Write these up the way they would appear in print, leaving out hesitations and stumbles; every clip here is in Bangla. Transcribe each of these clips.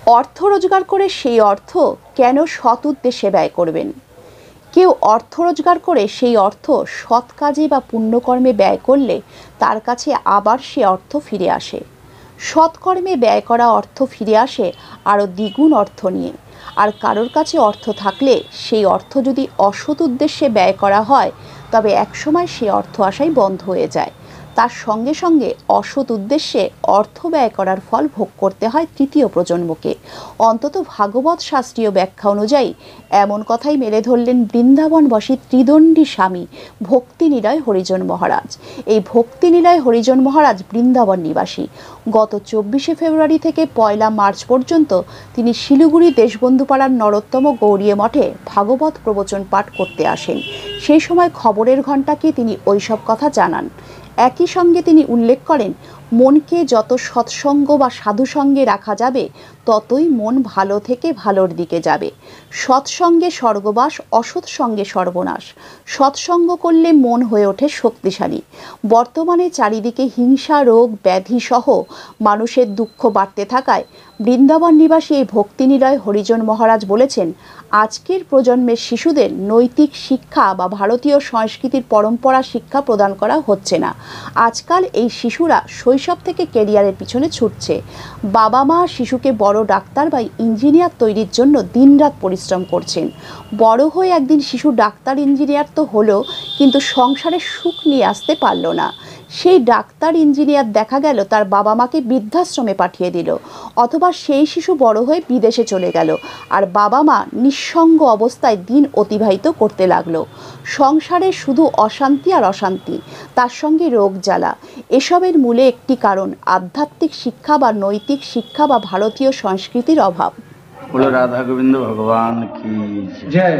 অর্থ রোজগার করে সেই অর্থ কেন সৎ উদ্দেশ্যে ব্যয় করবেন? কেউ অর্থ রোজগার করে সেই অর্থ সৎ কাজে বা পুণ্যকর্মে ব্যয় করলে তার কাছে আবার সে অর্থ ফিরে আসে। সৎকর্মে ব্যয় করা অর্থ ফিরে আসে আরও দ্বিগুণ অর্থ নিয়ে। আর কারোর কাছে অর্থ থাকলে সেই অর্থ যদি অসৎ উদ্দেশ্যে ব্যয় করা হয় তবে একসময় সে অর্থ আসাই বন্ধ হয়ে যায়। তার সঙ্গে সঙ্গে অসৎ উদ্দেশ্যে অর্থ ব্যয় করার ফল ভোগ করতে হয় তৃতীয় প্রজন্মকে। অন্তত ভাগবত শাস্ত্রীয় ব্যাখ্যা অনুযায়ী এমন কথাই মেলে ধরলেন বৃন্দাবনবাসী ত্রিদণ্ডী স্বামী ভক্তিনিলয় হরিজন মহারাজ। এই ভক্তিনিলয় হরিজন মহারাজ বৃন্দাবন নিবাসী। গত 24শে ফেব্রুয়ারি থেকে 1 মার্চ পর্যন্ত তিনি শিলিগুড়ি দেশবন্ধুপাড়ার নরোত্তম গৌড়ীয় মঠে ভাগবত প্রবচন পাঠ করতে আসেন। সেই সময় খবরের ঘণ্টাকে তিনি ওইসব কথা জানান। একই সঙ্গে তিনি উল্লেখ করেন, মনকে যত সৎসঙ্গ বা সাধুসঙ্গে রাখা যাবে ততই মন ভালো থেকে ভালোর দিকে যাবে। সৎসঙ্গে স্বর্গবাস, অসৎ সঙ্গে সর্বনাশ। সৎসঙ্গ করলে মন হয়ে ওঠে শক্তিশালী। বর্তমানে চারিদিকে হিংসা, রোগ, ব্যাধি সহ মানুষের দুঃখ বাড়তে থাকায় বৃন্দাবন নিবাসী এই ভক্তিনিলয় হরিজন মহারাজ বলেছেন, আজকের প্রজন্মের শিশুদের নৈতিক শিক্ষা বা ভারতীয় সংস্কৃতির পরম্পরা শিক্ষা প্রদান করা হচ্ছে না। আজকাল এই শিশুরা শৈশব থেকে ক্যারিয়ারের পিছনে ছুটছে। বাবা মা শিশুকে বড় ডাক্তার বা ইঞ্জিনিয়ার তৈরির জন্য দিনরাত পরিশ্রম করছেন। বড় হয়ে একদিন শিশু ডাক্তার ইঞ্জিনিয়ার তো হলো, কিন্তু সংসারে সুখ নিয়ে আসতে পারল না। সেই ডাক্তার ইঞ্জিনিয়ার দেখা গেল তার বাবা মাকে বৃদ্ধাশ্রমে পাঠিয়ে দিল, অথবা সেই শিশু বড় হয়ে বিদেশে চলে গেল আর বাবা মা নিঃসঙ্গ অবস্থায় দিন অতিবাহিত করতে লাগলো। সংসারে শুধু অশান্তি আর অশান্তি, তার সঙ্গে রোগ জ্বালা। এসবের মূলে একটি কারণ আধ্যাত্মিক শিক্ষা বা নৈতিক শিক্ষা বা ভারতীয় সংস্কৃতির অভাব। বলো রাধা গোবিন্দ ভগবান কি জয়।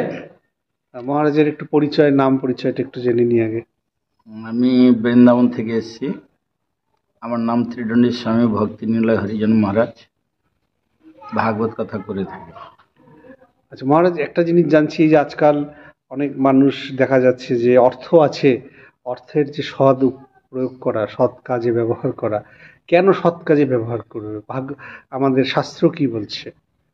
মহারাজের একটু পরিচয়, নাম পরিচয়টা একটু জেনে নিই আগে। আমি বৃন্দাবন থেকে এসেছি। আমার নাম ত্রিদণ্ডী স্বামী ভক্তিনিলয় হরিজন মহারাজ। ভাগবত কথা করে থাকি। আচ্ছা মহারাজ, একটা জিনিস জানছি যে আজকাল অনেক মানুষ দেখা যাচ্ছে যে অর্থ আছে, অর্থের যে সৎ প্রয়োগ করা, সৎ কাজে ব্যবহার করা, কেন সৎ কাজে ব্যবহার করবে? আমাদের শাস্ত্র কি বলছে?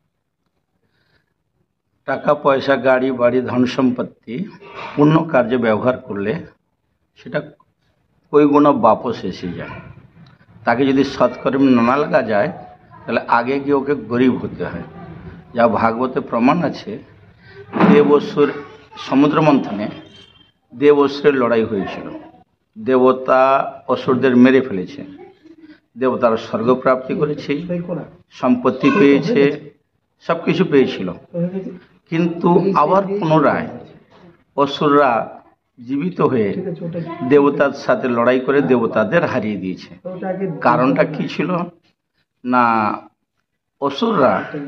টাকা পয়সা, গাড়ি বাড়ি, ধন সম্পত্তি পূর্ণ কার্যে ব্যবহার করলে সেটা কই গুণ বাপস এসে যায়। তাকে যদি সৎকর্মে না লাগা যায় তাহলে আগে গিয়ে ওকে গরিব হতে হয়। যা ভাগবতে প্রমাণ আছে, দেব অসুর সমুদ্র মন্থনে দেব অসুরের লড়াই হয়েছিল। দেবতা অসুরদের মেরে ফেলেছে, দেবতারা স্বর্গপ্রাপ্তি করেছে, সম্পত্তি পেয়েছে, সব কিছু পেয়েছিল। কিন্তু আবার পুনরায় অসুররা জীবিত হয়ে দেবতার সাথে লড়াই করে দেবতাদের হারিয়ে দিয়েছে। কারণটা কি ছিল না, অসুররা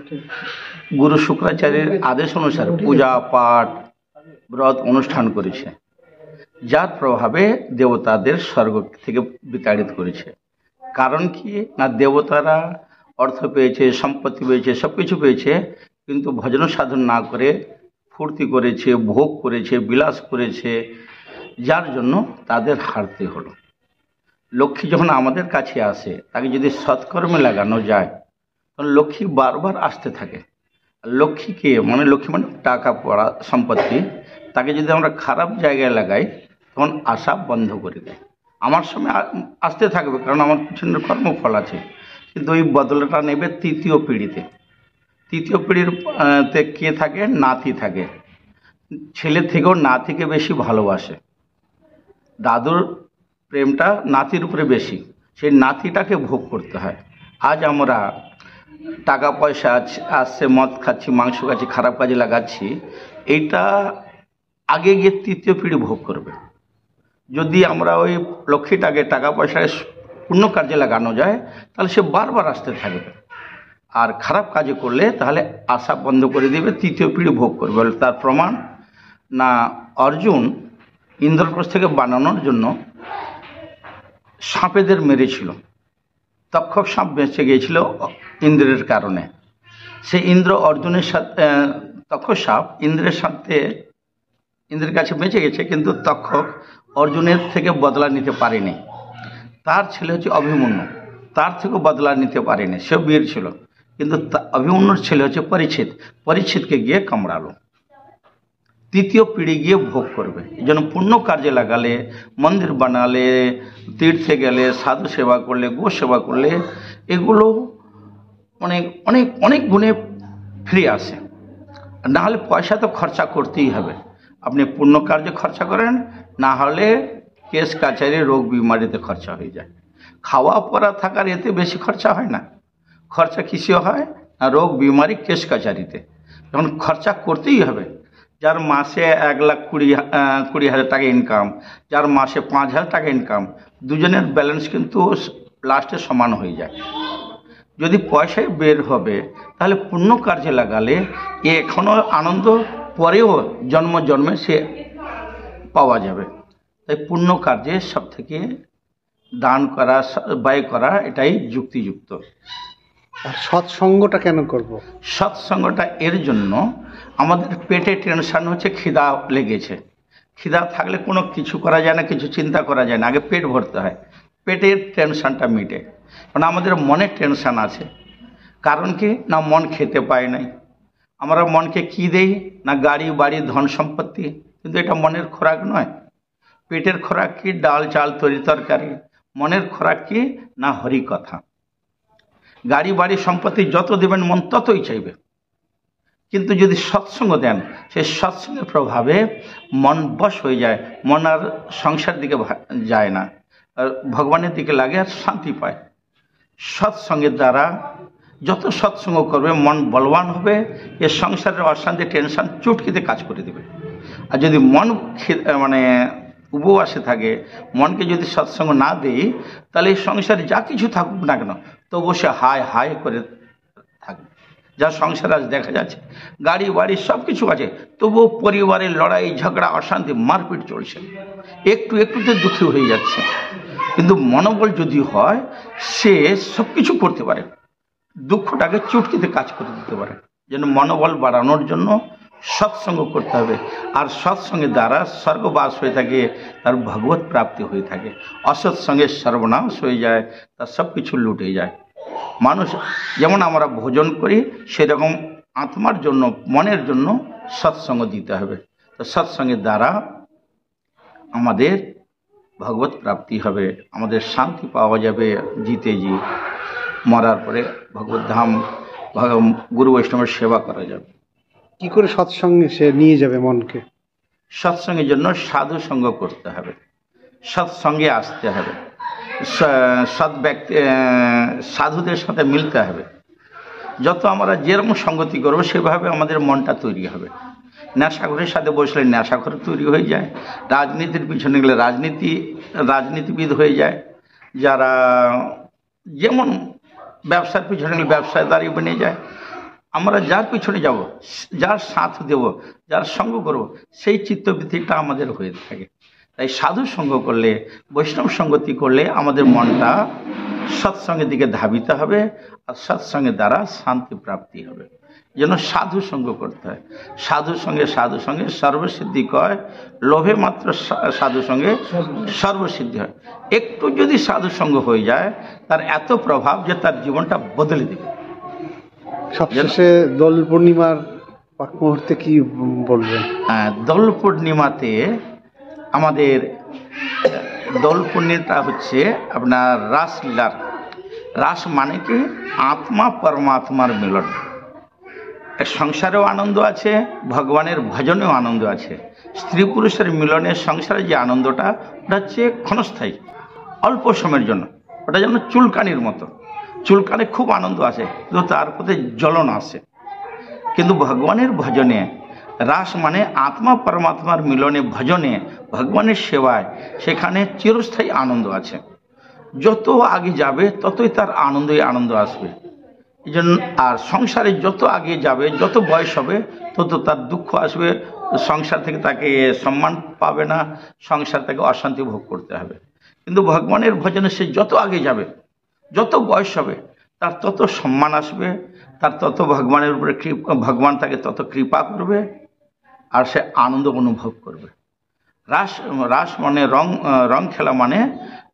গুরু শুক্রাচার্যের আদেশ অনুসারে পূজা পাঠ ব্রত অনুষ্ঠান করেছে, যার প্রভাবে দেবতাদের স্বর্গ থেকে বিতাড়িত করেছে। কারণ কি না, দেবতারা অর্থ পেয়েছে, সম্পত্তি পেয়েছে, সব কিছু পেয়েছে, কিন্তু ভজন সাধন না করে ফুর্তি করেছে, ভোগ করেছে, বিলাস করেছে, যার জন্য তাদের হারতে হলো। লক্ষ্মী যখন আমাদের কাছে আসে, তাকে যদি সৎকর্মে লাগানো যায় তখন লক্ষ্মী বারবার আসতে থাকে। লক্ষ্মীকে লক্ষ্মী মানে টাকা পড়া সম্পত্তি, তাকে যদি আমরা খারাপ জায়গায় লাগাই তখন আশা বন্ধ করে দেয়। আমার সময় আসতে থাকবে, কারণ আমার পিছনের কর্মফল আছে, কিন্তু ওই বদলাটা নেবে তৃতীয় পিঢ়িতে। তৃতীয় পিঢ়ির কে থাকে? নাতি থাকে। ছেলে থেকেও নাতিকে বেশি ভালোবাসে, দাদুর প্রেমটা নাতির উপরে বেশি, সেই নাতিটাকে ভোগ করতে হয়। আজ আমরা টাকা পয়সা আসছে, মদ খাচ্ছি, মাংস খাচ্ছি, খারাপ কাজে লাগাচ্ছি, এইটা আগে গিয়ে তৃতীয় পিঢ়ি ভোগ করবে। যদি আমরা ওই লক্ষ্মীটাকে টাকা পয়সায় পূর্ণ কাজে লাগানো যায় তাহলে সে বারবার আসতে থাকবে। আর খারাপ কাজে করলে তাহলে আশা বন্ধ করে দিবে, তৃতীয় পিঢ়ি ভোগ করবে। তার প্রমাণ না, অর্জুন ইন্দ্রপ্রস্থকে বানানোর জন্য সাপেদের মেরেছিল, তক্ষক সাপ বেঁচে গিয়েছিল ইন্দ্রের কারণে। সে ইন্দ্র অর্জুনের সাথে, তক্ষক সাপ ইন্দ্রের কাছে বেঁচে গেছে, কিন্তু তক্ষক অর্জুনের থেকে বদলা নিতে পারেনি। তার ছেলে হচ্ছে অভিমন্যু, তার থেকেও বদলা নিতে পারেনি, সেও বীর ছিল, কিন্তু অভিমন্যুর ছেলে হচ্ছে পরীক্ষিত, পরীক্ষিতকে গিয়ে কামড়ালো। তৃতীয় পিঢ়ি গিয়ে ভোগ করবে। এই জন্য পুণ্য কার্যে লাগালে, মন্দির বানালে, তীর্থে গেলে, সাধু সেবা করলে, গো সেবা করলে, এগুলো অনেক অনেক অনেক গুণে ফিরে আসে। না হলে পয়সা তো খরচা করতেই হবে। আপনি পুণ্য কার্যে খরচা করেন, না হলে কেস কাছারি, রোগ বিমারিতে খরচা হয়ে যায়। খাওয়া পরা থাকার এতে বেশি খরচা হয় না, খরচা কিসে হয় না রোগ বিমারি, কেস কাছারিতে। যখন খরচা করতেই হবে, যার মাসে 1,20,000 টাকা ইনকাম, যার মাসে 5,000 টাকা ইনকাম, দুজনের ব্যালেন্স কিন্তু লাস্টে সমান হয়ে যায়। যদি পয়সায় বের হবে তাহলে পুণ্য কার্যে লাগালে এখনো আনন্দ, পরেও জন্ম জন্মে সে পাওয়া যাবে। তাই পুণ্য কার্যে সব থেকে দান করা, ব্যয় করা, এটাই যুক্তিযুক্ত। আর সৎসঙ্গটা কেন করব? সৎসঙ্গটা এর জন্য, আমাদের পেটে টেনশন হচ্ছে, খিদা লেগেছে। খিদা থাকলে কোনো কিছু করা যায় না, কিছু চিন্তা করা যায় না, আগে পেট ভরতে হয়, পেটের টেনশনটা মিটে। কারণ আমাদের মনে টেনশন আছে, কারণ কি না মন খেতে পায় নাই। আমরা মনকে কি দেই না গাড়ি বাড়ি ধন সম্পত্তি, কিন্তু এটা মনের খোরাক নয়। পেটের খোরাক কি ডাল চাল তরি তরকারি, মনের খোরাক কি না হরি কথা। গাড়ি বাড়ি সম্পত্তি যত দেবেন মন ততই চাইবে, কিন্তু যদি সৎসঙ্গ দেন, সেই সৎসঙ্গের প্রভাবে মন বশ হয়ে যায়, মন আর সংসার দিকে যায় না, আর ভগবানের দিকে লাগে আর শান্তি পায়। সৎসঙ্গের দ্বারা যত সৎসঙ্গ করবে মন বলবান হবে, এ সংসারের অশান্তি টেনশন চুটকিতে কাজ করে দেবে। আর যদি মন মানে উপবাসে থাকে, মনকে যদি সৎসঙ্গ না দেই, তাহলে এই সংসারে যা কিছু থাকুক না কেন তবু সে হায় হায় করে থাকবে। যা সংসার আজ দেখা যাচ্ছে, গাড়ি বাড়ি সব কিছু আছে, তবুও পরিবারের লড়াই ঝগড়া অশান্তি মারপিট চলছে, একটু একটুতে দুঃখী হয়ে যাচ্ছে। কিন্তু মনোবল যদি হয়, সে সব কিছু করতে পারে, দুঃখটাকে চুটকিতে কাজ করে দিতে পারে। যেন মনোবল বাড়ানোর জন্য সৎসঙ্গ করতে হবে। আর সৎসঙ্গের দ্বারা স্বর্গবাস হয়ে থাকে, তার ভগবত প্রাপ্তি হয়ে থাকে। অসৎসঙ্গে সর্বনাশ হয়ে যায়, তার সব কিছু লুটে যায়। মানুষ যেমন আমরা ভোজন করি, সেরকম আত্মার জন্য, মনের জন্য সৎসঙ্গ দিতে হবে। তো সৎসঙ্গের দ্বারা আমাদের ভগবত প্রাপ্তি হবে, আমাদের শান্তি পাওয়া যাবে, জিতে জি মরার পরে ভগবত ধাম, গুরু বৈষ্ণবের সেবা করা যাবে। কি করে সৎসঙ্গে সে নিয়ে যাবে মনকে? সৎসঙ্গের জন্য সাধু সঙ্গ করতে হবে, সৎসঙ্গে আসতে হবে, সৎ ব্যক্তি সাধুদের সাথে মিলতে হবে। যত আমরা যেরকম সঙ্গতি করবো সেভাবে আমাদের মনটা তৈরি হবে। নেশাখোরের সাথে বসলে নেশাখোর তৈরি হয়ে যায়, রাজনীতির পিছনে গেলে রাজনীতিবিদ হয়ে যায়, যারা যেমন ব্যবসার পিছনে গেলে ব্যবসাদারি বনে যায়। আমরা যার পিছনে যাব, যার সাথ দেব, যার সঙ্গ করব, সেই চিত্তবৃত্তিটা আমাদের হয়ে থাকে। তাই সাধু সঙ্গ করলে, বৈষ্ণব সঙ্গতি করলে আমাদের মনটা সৎসঙ্গের দিকে ধাবিত হবে, আর সৎসঙ্গের দ্বারা শান্তি প্রাপ্তি হবে। যেন সাধু সঙ্গ করতে হয়। সাধু সঙ্গে সর্বসিদ্ধি কয়, লোভে মাত্র সাধু সঙ্গে সর্বসিদ্ধি হয়। একটু যদি সাধু সঙ্গ হয়ে যায়, তার এত প্রভাব যে তার জীবনটা বদলে দেবে। সবশেষে দোল পূর্ণিমার পাক মুহূর্তে কি বলবেন? দোল পূর্ণিমাতে আমাদের দোল পূর্ণিমাটা হচ্ছে আপনার রাসলীলার। রাস মানে কি আত্মা পরমাত্মার মিলন। সংসারেও আনন্দ আছে, ভগবানের ভজনেও আনন্দ আছে। স্ত্রী পুরুষের মিলনে সংসারে যে আনন্দটা, ওটা হচ্ছে ক্ষণস্থায়ী, অল্প সময়ের জন্য। ওটা যেন চুলকানির মতো, চুলকানে খুব আনন্দ আসে, কিন্তু তার প্রতি জ্বলন আসে। কিন্তু ভগবানের ভজনে, রাস মানে আত্মা পরমাত্মার মিলনে, ভজনে, ভগবানের সেবায়, সেখানে চিরস্থায়ী আনন্দ আছে। যত আগে যাবে ততই তার আনন্দ আসবে। এই জন্য আর সংসারে যত আগে যাবে, যত বয়স হবে, তত তার দুঃখ আসবে, সংসার থেকে তাকে সম্মান পাবে না, সংসার থেকে অশান্তি ভোগ করতে হবে। কিন্তু ভগবানের ভজনে সে যত আগে যাবে, যত বয়স হবে, তার তত সম্মান আসবে, তার তত ভগবানের উপরে ভগবান তাকে তত কৃপা করবে, আর সে আনন্দ অনুভব করবে। রাস মানে রং খেলা, মানে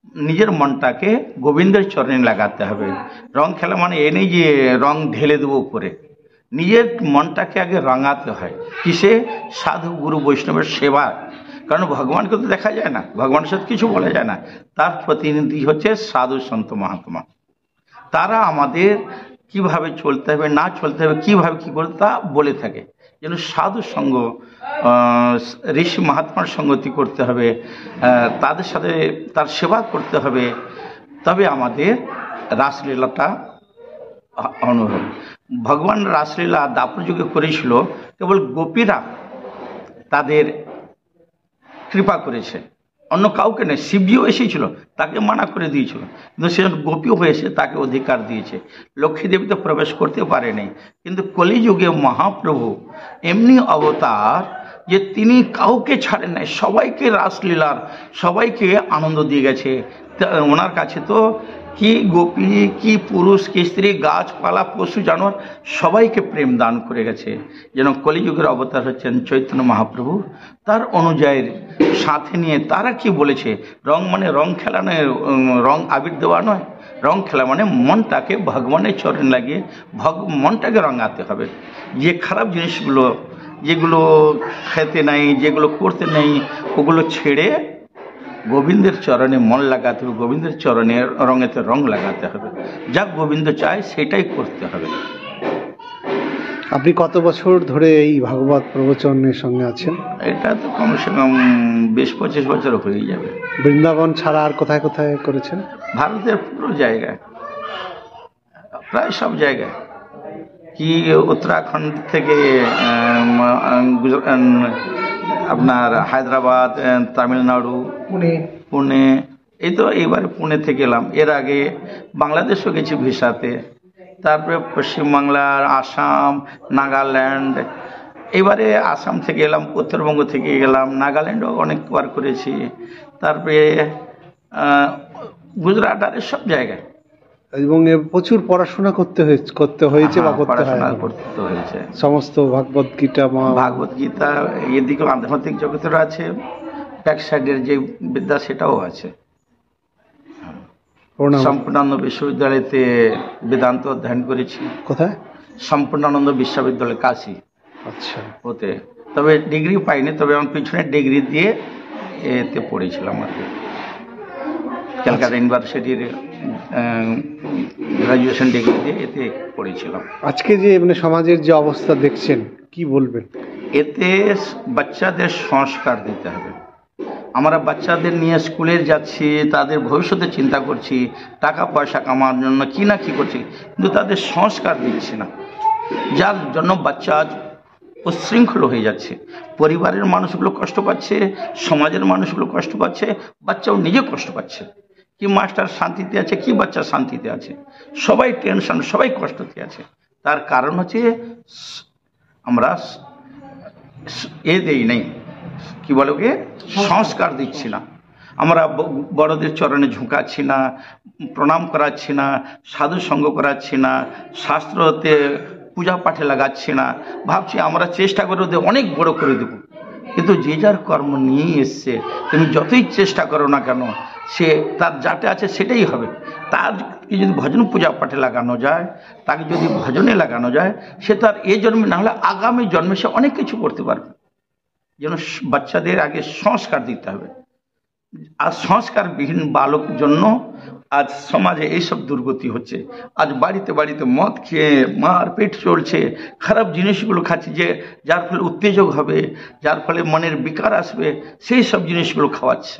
নিজের মনটাকে গোবিন্দের চরণে লাগাতে হবে। রং খেলা মানে এ নেই যে রং ঢেলে দেবো উপরে, নিজের মনটাকে আগে রাঙাতে হয়। কিসে? সাধু গুরু বৈষ্ণবের সেবা। কারণ ভগবানকে তো দেখা যায় না, ভগবানের সাথে কিছু বলা যায় না, তার প্রতিনিধি হচ্ছে সাধু সন্ত মহাত্মা। তারা আমাদের কিভাবে চলতে হবে না চলতে হবে, কিভাবে কি করতে তা বলে থাকে। যেন সাধু সঙ্গ, ঋষি মহাত্মার সঙ্গতি করতে হবে, তাদের সাথে তার সেবা করতে হবে, তবে আমাদের রাসলীলাটা অনুভব। ভগবান রাসলীলা দাপর যুগে করেছিল, কেবল গোপীরা তাদের কৃপা করেছে, অন্য কাউকে নেই। শিবজিও এসেছিল, তাকে মানা করে দিয়েছিল, কিন্তু সে গোপী হয়েছে, তাকে অধিকার দিয়েছে। লক্ষ্মী দেবী তো প্রবেশ করতে পারেনি, কিন্তু কলিযুগে মহাপ্রভু এমনি অবতার যে তিনি কাউকে ছাড়েন নাই, সবাইকে রাসলীলার, সবাইকে আনন্দ দিয়ে গেছে। ওনার কাছে তো কি গোপী, কি পুরুষ, কি স্ত্রী, গাছপালা, পশু জানোয়ার সবাইকে প্রেম দান করে গেছে। যেন কলিযুগের অবতার হচ্ছেন চৈতন্য মহাপ্রভু। তার অনুযায়ীর সাথে নিয়ে তারা কি বলেছে, রং মানে রং খেলা নয়, রং আবির দেওয়া নয়। রং খেলা মানে মনটাকে ভগবানের চরণ লাগিয়ে মনটাকে রঙাতে হবে। যে খারাপ জিনিসগুলো, যেগুলো খেতে নাই, যেগুলো করতে নেই, ওগুলো ছেড়ে গোবিন্দের চরণে মন লাগাতে হবে, গোবিন্দের চরণে রঙেতে রং লাগাতে হবে। যা গোবিন্দ চায় সেটাই করতে হবে। আপনি কত বছর ধরে এই ভাগবত প্রবচনের সঙ্গে আছেন? এটা তো কমসে কম 20-25 বছর হয়ে যাবে। বৃন্দাবন ছাড়া আর কোথায় কোথায় করেছেন? ভারতের পুরো জায়গায়, প্রায় সব জায়গায়। কি উত্তরাখণ্ড থেকে আপনার হায়দ্রাবাদ, তামিলনাড়ু, পুনে, এই তো এইবারে পুনে থেকে এলাম। এর আগে বাংলাদেশও গেছি ভিসাতে, তারপরে পশ্চিমবাংলার, আসাম, নাগাল্যান্ড। এবারে আসাম থেকে এলাম, উত্তরবঙ্গ থেকে গেলাম, নাগাল্যান্ডও অনেকবার করেছি, তারপরে গুজরাট, আর সব জায়গায়। এবং প্রচুর পড়াশোনা করতে হয়েছে বা করতে হয়েছে। সমস্ত ভাগবত গীতা, ভাগবত গীতা, এদিকে আধ্যাত্মিক জগতের আছে, ব্যাক সাইডের যে বিদ্যা সেটাও আছে। সম্পূর্ণানন্দ বিশ্ববিদ্যালয়তে বেদান্ত অধ্যয়ন করেছি। কোথায়? সম্পূর্ণানন্দ বিশ্ববিদ্যালয়, কাশী। আচ্ছা। ওতে তবে ডিগ্রি পাইনি, তবে আমার পিছনে ডিগ্রি দিয়ে এতে পড়েছিলাম আর কি। ক্যালকাটা ইউনিভার্সিটির গ্রাজুয়েশন ডিগ্রি দিয়ে এতে পড়েছিলাম। আজকে যে মানে সমাজের যে অবস্থা দেখছেন, কি বলবেন? এতে বাচ্চাদের সংস্কার দিতে হবে। আমরা বাচ্চাদের নিয়ে স্কুলে যাচ্ছি, তাদের ভবিষ্যতে চিন্তা করছি, টাকা পয়সা কামানোর জন্য কি না কি করছি, কিন্তু তাদের সংস্কার দিচ্ছি না, যার জন্য বাচ্চা আজ উচ্ছৃঙ্খল হয়ে যাচ্ছে। পরিবারের মানুষগুলো কষ্ট পাচ্ছে, সমাজের মানুষগুলো কষ্ট পাচ্ছে, বাচ্চাও নিজে কষ্ট পাচ্ছে। কি মাস্টার শান্তিতে আছে, কি বাচ্চা শান্তিতে আছে, সবাই টেনশন, সবাই কষ্টতে আছে। তার কারণ হচ্ছে আমরা দেই নেই, কি বলো কে, সংস্কার দিচ্ছি না। আমরা বড়দের চরণে ঝুঁকাচ্ছি না, প্রণাম করাচ্ছি না, সাধু সঙ্গ করাচ্ছি না, শাস্ত্রতে পূজা পাঠে লাগাচ্ছি না। ভাবছি আমরা চেষ্টা করে ওদের অনেক বড় করে দেব, কিন্তু যে যার কর্ম নিয়ে এসছে, তুমি যতই চেষ্টা করো না কেন, সে তার যাতে আছে সেটাই হবে। তারকে যদি ভজন পূজা পাঠে লাগানো যায়, তাকে যদি ভজনে লাগানো যায়, সে তার এ জন্মে না হলে আগামী জন্মে সে অনেক কিছু করতে পারবে। যেন বাচ্চাদের আগে সংস্কার দিতে হবে। আর সংস্কারবিহীন বালক জন্য আজ সমাজে এইসব দুর্গতি হচ্ছে। আজ বাড়িতে বাড়িতে মদ খেয়ে মারপিট চলছে, খারাপ জিনিসগুলো খাচ্ছে, যে যার ফলে উত্তেজক হবে, যার ফলে মনের বিকার আসবে, সেই সব জিনিসগুলো খাওয়াচ্ছে।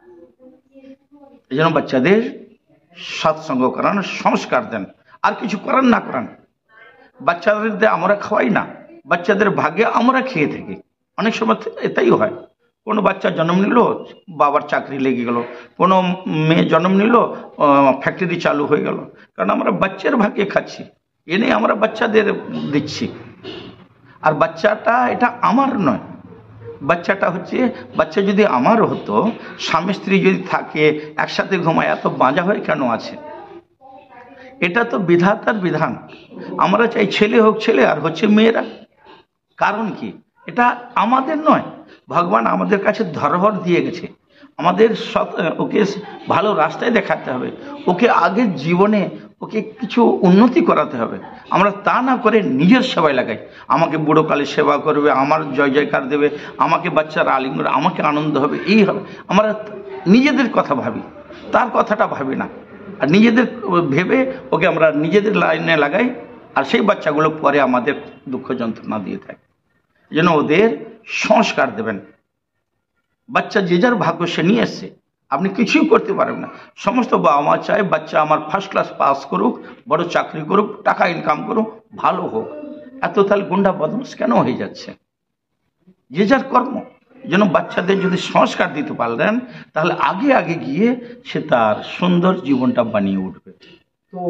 এই জন্য বাচ্চাদের সৎসঙ্গ করান, সংস্কার দেন, আর কিছু করান না করান। বাচ্চাদের আমরা খাওয়াই না, বাচ্চাদের ভাগে আমরা খেয়ে থাকি। অনেক সময় এটাই হয়, কোনো বাচ্চা জন্ম নিল, বাবার চাকরি লেগে গেল, কোনো মেয়ে জন্ম নিল, ফ্যাক্টরি চালু হয়ে গেল, কারণ আমরা বাচ্চার ভাগে খাচ্ছি, এনে আমরা বাচ্চাদের দিচ্ছি। আর বাচ্চাটা এটা আমার নয়, বাচ্চাটা হচ্ছে, বাচ্চা যদি আমার হতো, স্বামী স্ত্রী যদি থাকে, একসাথে ঘুমায়, এত বাঁজা হয়ে কেন আছে? এটা তো বিধাতার বিধান। আমরা চাই ছেলে হোক ছেলে, আর হচ্ছে মেয়েরা। কারণ কি? এটা আমাদের নয়, ভগবান আমাদের কাছে ধরহর দিয়ে গেছে। আমাদের ওকে ভালো রাস্তায় দেখাতে হবে, ওকে আগের জীবনে ওকে কিছু উন্নতি করাতে হবে। আমরা তা না করে নিজের সেবায় লাগাই, আমাকে বুড়োকালে সেবা করবে, আমার জয় জয়কার দেবে, আমাকে বাচ্চারা আলিঙ্গন করবে, আমাকে আনন্দ হবে, এই হবে। আমরা নিজেদের কথা ভাবি, তার কথাটা ভাবি না। আর নিজেদের ভেবে ওকে আমরা নিজেদের লাইনে লাগাই, আর সেই বাচ্চাগুলো পরে আমাদের দুঃখ যন্ত্রণা দিয়ে থাকে। এই জন্য ওদের সংস্কার দেবেন। বাচ্চা যে যার ভাগ্য সে নিয়ে এসছে, আপনি কিছুই করতে পারবেন না। সমস্ত বাবা মা চায় বাচ্চা আমার ফার্স্ট ক্লাস পাস করুক, বড় চাকরি করুক, টাকা ইনকাম করুক, ভালো হোক। এত তাহলে গুন্ডা বদমাশ কেন হয়ে যাচ্ছে? যে যার কর্ম। যেন বাচ্চাদের যদি সংস্কার দিতে পারলেন, তাহলে আগে আগে গিয়ে সে তার সুন্দর জীবনটা বানিয়ে উঠবে। তো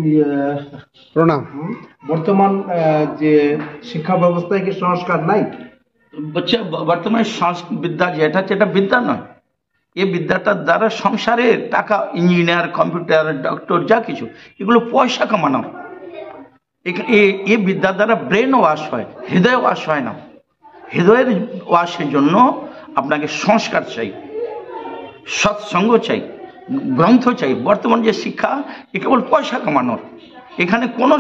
প্রণাম। বর্তমান যে শিক্ষা ব্যবস্থায় কি সংস্কার নাই? বাচ্চা বর্তমানে বিদ্যা যেটা সেটা বিদ্যা নয়। এই বিদ্যাটার দ্বারা সংসারের টাকা, ইঞ্জিনিয়ার, কম্পিউটার, ডক্টর, যা কিছু, এগুলো পয়সা কামানোর। এই বিদ্যার দ্বারা ব্রেন ওয়াশ হয়, হৃদয় ওয়াশ হয় না। হৃদয়ের ওয়াশের জন্য আপনাকে সংস্কার চাই, সৎসঙ্গ চাই, গ্রন্থ চাই। বর্তমান যে শিক্ষা, এ কেবল পয়সা কামানোর। এখানে কোনো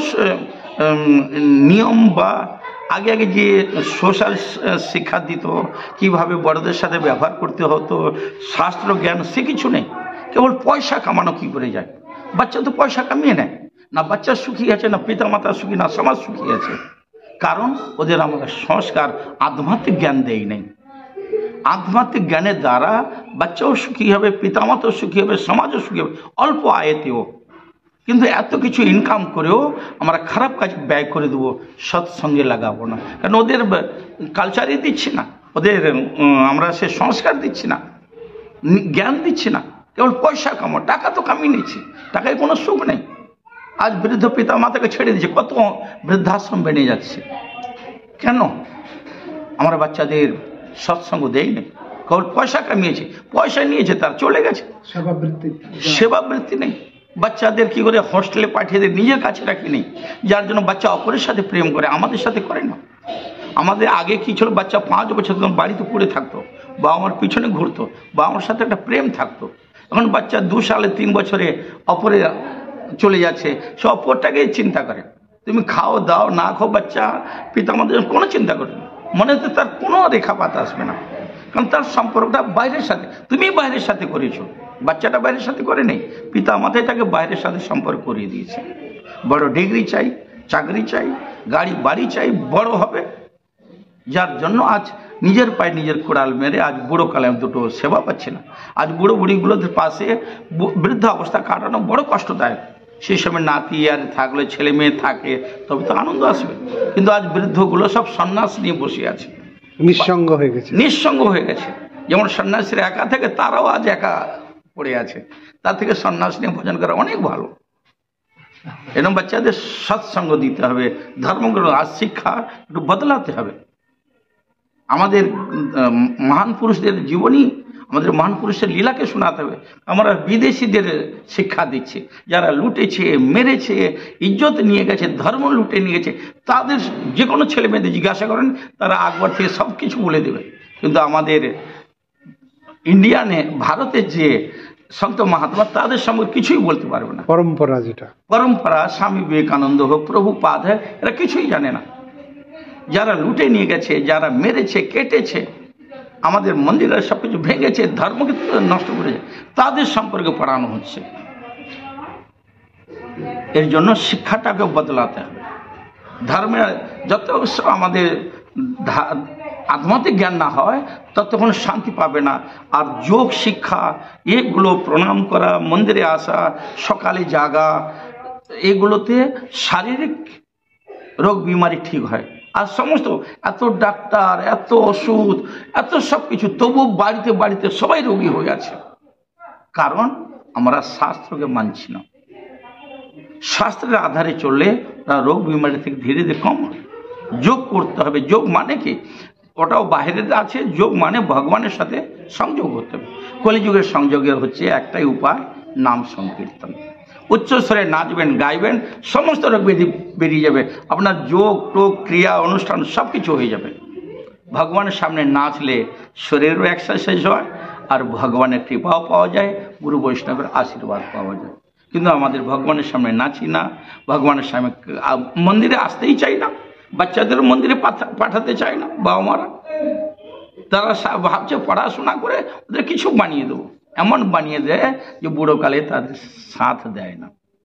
নিয়ম বা আগে আগে যে সোশ্যাল শিক্ষা দিত, কিভাবে বড়দের সাথে ব্যবহার করতে হতো, শাস্ত্র জ্ঞান, সে কিছু নেই। কেবল পয়সা কামানো কি করে যায়। বাচ্চা তো পয়সা কামিয়ে নেয় না, বাচ্চা সুখী আছে না, পিতা মাতা সুখী না, সমাজ সুখী আছে। কারণ ওদের আমাদের সংস্কার, আধ্যাত্মিক জ্ঞান দেই নেই। আধ্যাত্মিক জ্ঞানের দ্বারা বাচ্চাও সুখী হবে, পিতামাতাও সুখী হবে, সমাজও সুখী হবে, অল্প আয়তেও। কিন্তু এত কিছু ইনকাম করেও আমরা খারাপ কাজ ব্যয় করে দেবো, সৎসঙ্গে লাগাবো না। কারণ ওদের কালচারই দিচ্ছি না, ওদের আমরা সে সংস্কার দিচ্ছি না, জ্ঞান দিচ্ছি না। কেবল পয়সা কামো, টাকা তো কামিয়ে নিচ্ছি, টাকায় কোনো সুখ নেই। আজ বৃদ্ধ পিতা মাতাকে ছেড়ে দিচ্ছে, কত বৃদ্ধাশ্রম বেড়ে যাচ্ছে। কেন? আমরা বাচ্চাদের সৎসঙ্গ দেয়নি, কেবল পয়সা কামিয়েছে, পয়সা নিয়েছে, তার চলে গেছে, সেবাবৃত্তি নেই। বাচ্চাদের কি করে হোস্টেলে পাঠিয়ে দেয়, নিজের কাছে রাখি নেই, যার জন্য বাচ্চা অপরের সাথে প্রেম করে, আমাদের সাথে করে না। আমাদের আগে কি ছিল, বাচ্চা 5 বছর তখন বাড়িতে পড়ে থাকতো, বাবা আমার পিছনে ঘুরতো, বাবা আমার সাথে একটা প্রেম থাকতো। এখন বাচ্চা 2 সালে 3 বছরে অপরে চলে যাচ্ছে, সে অপরটাকেই চিন্তা করে। তুমি খাও দাও না খাও, বাচ্চা পিতা আমাদের কোনো চিন্তা করে না, মনেতে তার কোনো রেখাপাত আসবে না। কারণ তার সম্পর্কটা বাইরের সাথে, তুমি বাইরের সাথে করেছো, বাচ্চাটা বাইরের সাথে করে নেই, পিতা মাতাই তাকে বাইরের সাথে সম্পর্ক করিয়ে দিয়েছে। বড় ডিগ্রি চাই, চাকরি চাই, গাড়ি বাড়ি চাই, বড় হবে, যার জন্য আজ নিজের পায়ে নিজের কোড়াল মেরে আজ বুড়ো কালে দুটো সেবা পাচ্ছে না। আজ বুড়ো বুড়িগুলোদের পাশে বৃদ্ধ অবস্থা কাটানো বড় কষ্টদায়ক। সেই সময় নাতি আর থাকলে, ছেলে মেয়ে থাকে, তবে তো আনন্দ আসবে। কিন্তু আজ বৃদ্ধগুলো সব সন্ন্যাস নিয়ে বসে আছে, নিঃসঙ্গ হয়ে গেছে, নিঃসঙ্গ হয়ে গেছে। যেমন সন্ন্যাসীরা একা থেকে, তারাও আজ একা পড়ে আছে। তার থেকে সন্ন্যাস নিয়ে ভোজন করা অনেক ভালো। এরকম বাচ্চাদের সৎসঙ্গ দিতে হবে, ধর্মগুলো আজ শিক্ষা একটু বদলাতে হবে। আমাদের মহান পুরুষদের জীবনী, আমাদের মহান পুরুষের লীলাকে শোনাতে হবে। আমরা বিদেশিদের শিক্ষা দিচ্ছি, যারা লুটেছে, মেরেছে, ইজ্জত নিয়ে গেছে, ধর্ম লুটে নিয়ে গেছে, তাদের যে কোনো ছেলে মেয়েদের জিজ্ঞাসা করেন, তারা আকবর থেকে সব কিছু বলে দেবে। কিন্তু আমাদের ইন্ডিয়ানে, ভারতের যে সন্ত মহাত্মা, তাদের সম্পর্কে কিছুই বলতে পারবে না। পরম্পরা, যেটা পরম্পরা, স্বামী বিবেকানন্দ হোক, প্রভুপাদ হোক, এরা কিছুই জানে না। যারা লুটে নিয়ে গেছে, যারা মেরেছে, কেটেছে, আমাদের মন্দিরের সবকিছু ভেঙেছে, ধর্মকে নষ্ট করেছে, তাদের সম্পর্কে পড়ানো হচ্ছে। এর জন্য শিক্ষাটাকে বদলাতে হবে। ধর্মের যত আমাদের আধ্যাত্মিক জ্ঞান না হয়, ততক্ষণ শান্তি পাবে না। আর যোগ শিক্ষা, এগুলো প্রণাম করা, মন্দিরে আসা, সকালে জাগা, এগুলোতে শারীরিক রোগ বিমারি ঠিক হয়। আর সমস্ত এত ডাক্তার, এত ওষুধ, এত সব কিছু, তবু বাড়িতে বাড়িতে সবাই রোগী হয়ে আছে। কারণ আমরা শাস্ত্রকে মানছি না। শাস্ত্রের আধারে চললে রোগ বিমারি থেকে ধীরে ধীরে কম হয়। যোগ করতে হবে। যোগ মানে কি? ওটাও বাহিরের আছে। যোগ মানে ভগবানের সাথে সংযোগ হতে হবে। কলিযুগের সংযোগের হচ্ছে একটাই উপায়, নাম সংকীর্তন। উচ্চস্বরে নাচবেন, গাইবেন, সমস্ত রোগ বেরিয়ে যাবে। আপনার যোগ টোগ, ক্রিয়া, অনুষ্ঠান সব কিছু হয়ে যাবে। ভগবানের সামনে নাচলে শরীরেরও এক্সারসাইজ হয়, আর ভগবানের কৃপাও পাওয়া যায়, গুরু বৈষ্ণবের আশীর্বাদ পাওয়া যায়। কিন্তু আমাদের ভগবানের সামনে নাচি না, ভগবানের সামনে মন্দিরে আসতেই চাই না, বাচ্চাদের মন্দিরে পাঠাতে চায় না বাবা মারা। তারা ভাবছে পড়াশোনা করে ওদের কিছু বানিয়ে দেবো, এমন বানিয়ে দেয় যে বুড়োকালে তাদের সাথ দেয় না।